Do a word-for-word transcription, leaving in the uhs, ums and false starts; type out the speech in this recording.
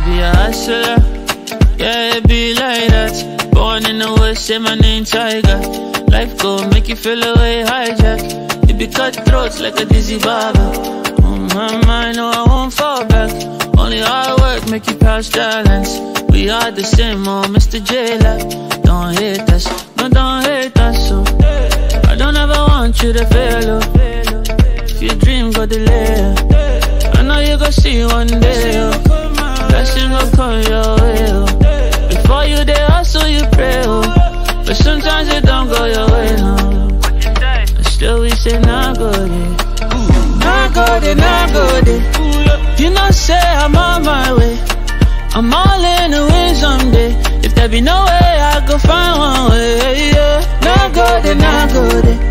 be a hustler. Yeah, it be like that. Born in the West, say my name Tiger. Life go make you feel away, hijack. It be cutthroats like a dizzy barber. On my mind, no, I won't fall back. Only hard work make you pass balance. We are the same, oh, Mister J-Lab. Don't hate us, no, don't hate us, so I don't ever want you to fail, oh. If your dream go delay, I know you gon' see one day, oh. Blessing will come your way, oh. Before you there hustle, you pray, oh. But sometimes it don't go your way, no. But still we say, nah, go there. Nah, go there, nah, go there. You know, say I'm on my way. I'm all in the wind someday. If there be no way, I go find one way, yeah. Nah, go there, nah, go there.